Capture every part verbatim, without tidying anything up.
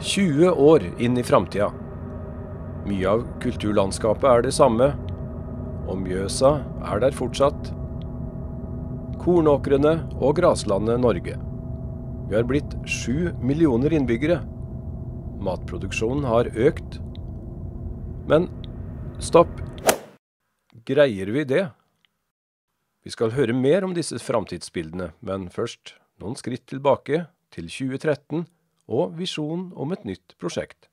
tjue år inn i framtida. Mye av kulturlandskapet er det samme, og Mjøsa er der fortsatt. Kornåkrene og graslandet Norge. Vi har blitt sju millioner innbyggere. Matproduksjonen har økt. Men stopp! Greier vi det? Vi skal høre mer om disse framtidsbildene, men først noen skritt tilbake til tjue tretten og visjonen om et nytt prosjekt.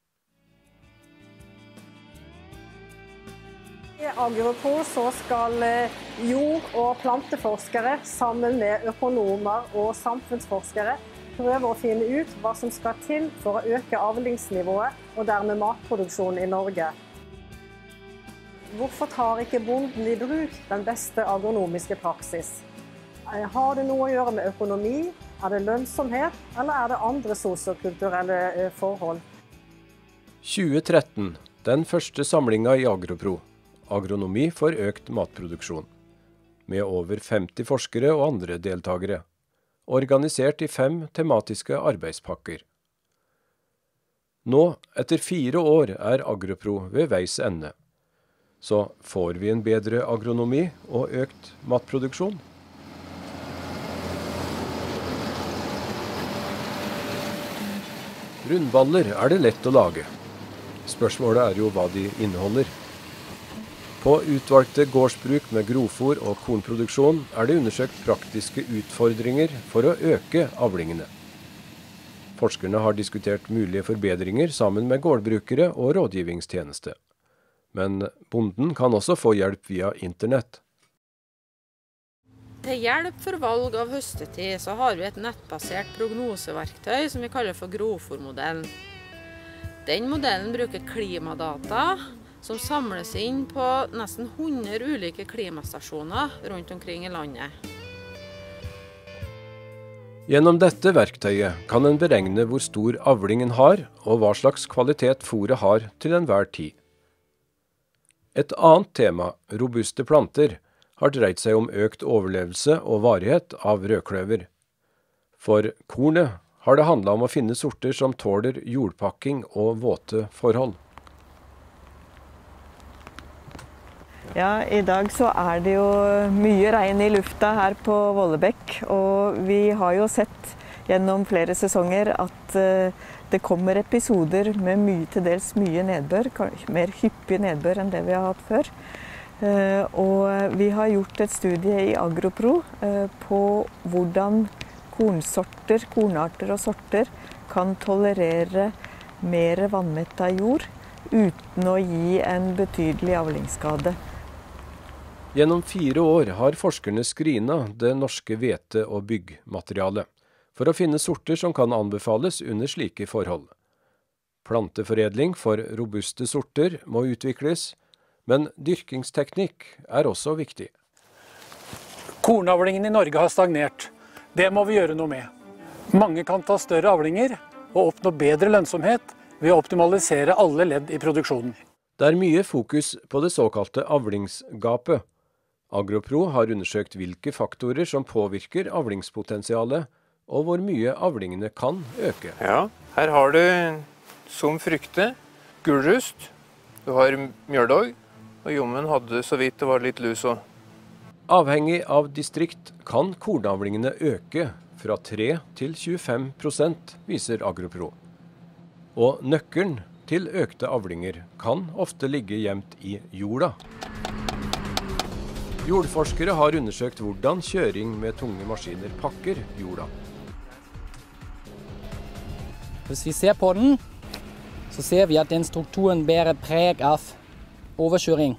I AgroPro så skal jord- og planteforskere sammen med økonomer og samfunnsforskere prøve å finne ut hva som skal til for å øke avlingsnivået og dermed matproduksjonen i Norge. Hvorfor tar ikke bonden i bruk den beste agronomiske praksis? Har det noe å gjøre med økonomi? Er det lønnsomhet, eller er det andre sosiokulturelle forhold? tjue tretten, den første samlinga i AgroPro. Agronomi for økt matproduksjon. Med over femti forskere og andre deltakere. Organisert i fem tematiske arbeidspakker. Nå, etter fire år, er AgroPro ved veis ende. Så får vi en bedre agronomi og økt matproduksjon? Rundballer er det lett å lage. Spørsmålet er jo hva de inneholder. På utvalgte gårdsbruk med grovfôr og kornproduksjon er det undersøkt praktiske utfordringer for å øke avlingene. Forskerne har diskutert mulige forbedringer sammen med gårdbrukere og rådgivningstjeneste. Men bonden kan også få hjelp via internett. Til hjelp for valg av høstetid så har vi et nettbasert prognoseverktøy som vi kaller for grovfôrmodellen. Den modellen bruker klimadata som samles inn på nesten hundre ulike klimastasjoner rundt omkring i landet. Gjennom dette verktøyet kan en beregne hvor stor avlingen har og hva slags kvalitet fôret har til enhver tid. Et annet tema, robuste planter, har dreid seg om økt overlevelse og varighet av rødkløver. For kornet har det handlet om å finne sorter som tåler jordpakking og våte forhold. Ja, i dag så er det jo mye regn i lufta her på Vollebekk, og vi har jo sett gjennom flere sesonger at det kommer episoder med mye, til dels mye nedbør, kanskje mer hyppig nedbør enn det vi har hatt før. Og vi har gjort et studie i AgroPro på hvordan kornsorter, kornarter og sorter kan tolerere mer vannmetta jord uten å gi en betydelig avlingsskade. Gjennom fire år har forskerne screena det norske hvete- og byggmaterialet for å finne sorter som kan anbefales under slike forhold. Planteforedling for robuste sorter må utvikles, men dyrkingsteknikk er også viktig. Kornavlingen i Norge har stagnert. Det må vi gjøre noe med. Mange kan ta større avlinger og oppnå bedre lønnsomhet ved å optimalisere alle ledd i produksjonen. Det er mye fokus på det såkalte avlingsgapet. AgroPro har undersøkt hvilke faktorer som påvirker avlingspotensialet, og hvor mye avlingene kan øke. Ja, her har du som frukte, gulrust, du har mjøldog, og jommen hadde så vidt det var litt lus også. Avhengig av distrikt kan kornavlingene øke fra tre til tjuefem prosent, viser AgroPro. Og nøkkelen til økte avlinger kan ofte ligge gjemt i jorda. Jordforskere har undersøkt hvordan kjøring med tunge maskiner pakker jorda. Hvis vi ser på den, så ser vi at den strukturen bærer preg av overkjøring.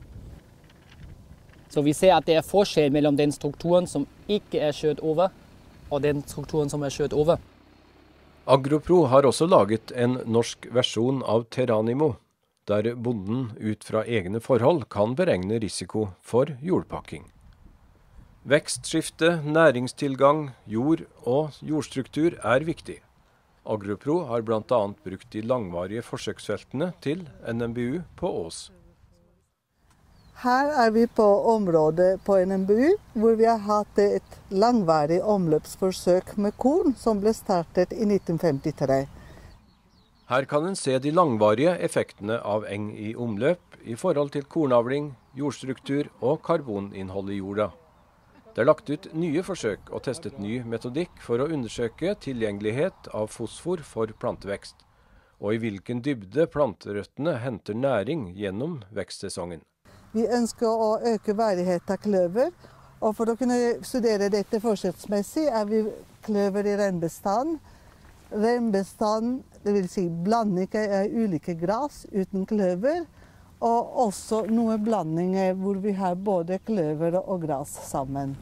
Så vi ser at det er forskjell mellom den strukturen som ikke er kjørt over, og den strukturen som er kjørt over. AgroPro har også laget en norsk versjon av Terranimo, der bonden ut fra egne forhold kan beregne risiko for jordpakking. Vekstskifte, næringstilgang, jord og jordstruktur er viktig. AgroPro har blant annet brukt de langvarige forsøksfeltene til N M B U på Ås. Her er vi på området på N M B U, hvor vi har hatt et langvarig omløpsforsøk med korn som ble startet i nitten femtitre. Her kan en se de langvarige effektene av eng i omløp i forhold til kornavling, jordstruktur og karboninnhold i jorda. Det er lagt ut nye forsøk og testet ny metodikk for å undersøke tilgjengelighet av fosfor for plantevekst, og i hvilken dybde planterøttene henter næring gjennom vekstsesongen. Vi ønsker å øke varigheten av kløver, og for å kunne studere dette forsøksmessig er vi kløver i reinbestand. Reinbestand, det vil si blandinger av ulike gras uten kløver, og også noen blandinger hvor vi har både kløver og gras sammen.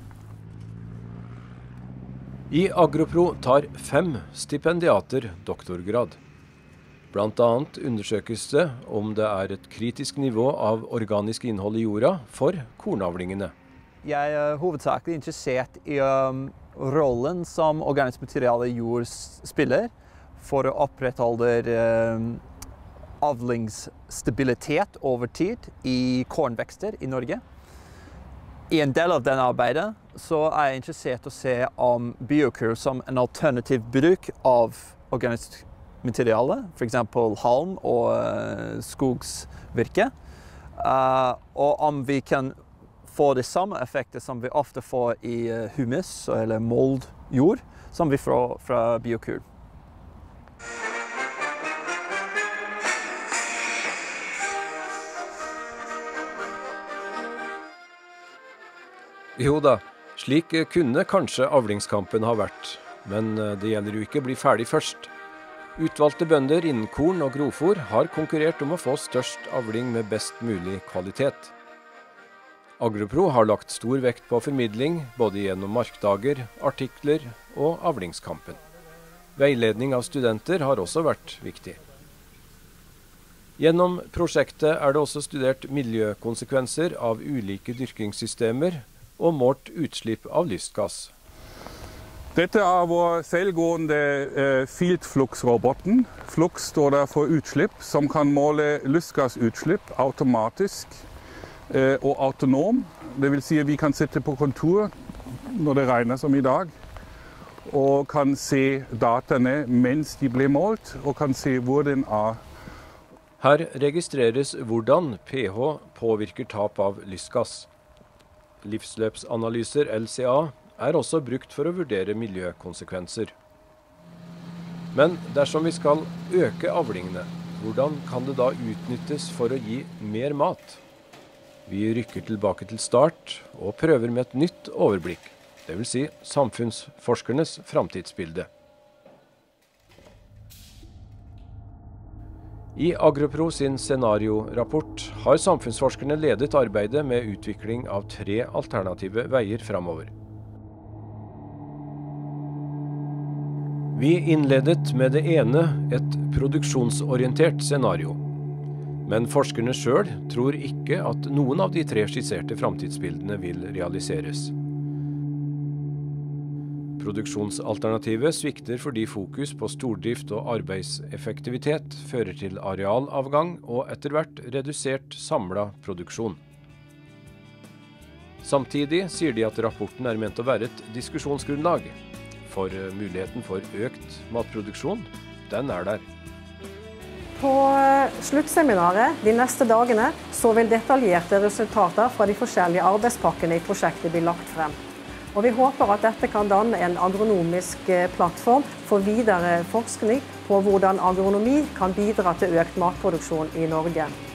I Agropro tar fem stipendiater doktorgrad. Blant annet undersøkes det om det er et kritisk nivå av organisk innhold i jorda for kornavlingene. Jeg er hovedsakelig interessert i um, rollen som organisk materiale i jord spiller for å opprettholde um, avlingsstabilitet over tid i kornvekster i Norge. I en del av denne arbeidet så er jeg interessert i å se om biokur som en alternativ bruk av organisk materiale, for eksempel halm og uh, skogsvirke, uh, og om vi kan få de samme effekter som vi ofte får i uh, humus eller moldjord, som vi får fra biokur. Jo da, slik kunne kanskje avlingskampen ha vært, men det gjelder jo ikke å bli ferdig først. Utvalgte bønder innen korn og grovfôr har konkurrert om å få størst avling med best mulig kvalitet. Agropro har lagt stor vekt på formidling, både gjennom markdager, artikler og avlingskampen. Veiledning av studenter har også vært viktig. Gjennom prosjektet er det også studert miljøkonsekvenser av ulike dyrkingssystemer og målt utslipp av lystgass. Dette er vår selvgående eh, Fieldflux-roboten. Flux står der for utslipp, som kan måle lystgassutslipp automatisk eh, og autonom. Det vil si at vi kan sitte på kontor når det regner som i dag, og kan se dataene mens de blir målt, og kan se hvor den er. Her registreres hvordan pH påvirker tap av lystgass. Livsløpsanalyser, L C A, er også brukt for å vurdere miljøkonsekvenser. Men dersom vi skal øke avlingene, hvordan kan det da utnyttes for å gi mer mat? Vi rykker tilbake til start og prøver med et nytt overblikk, det vil si samfunnsforskernes framtidsbilde. I Agropro sin scenariorapport har samfunnsforskerne ledet arbeidet med utvikling av tre alternative veier framover. Vi innledet med det ene, et produksjonsorientert scenario. Men forskerne selv tror ikke at noen av de tre skisserte framtidsbildene vil realiseres. Produksjonsalternativet svikter fordi fokus på stordrift og arbeidseffektivitet fører til arealavgang og etter hvert redusert samlet produksjon. Samtidig sier de at rapporten er ment å være et diskusjonsgrunnlag. For muligheten for økt matproduksjon, den er der. På sluttseminaret de neste dagene så vil detaljerte resultater fra de forskjellige arbeidspakkene i prosjektet bli lagt frem. Og vi håper at dette kan danne en agronomisk plattform for videre forskning på hvordan agronomi kan bidra til økt matproduksjon i Norge.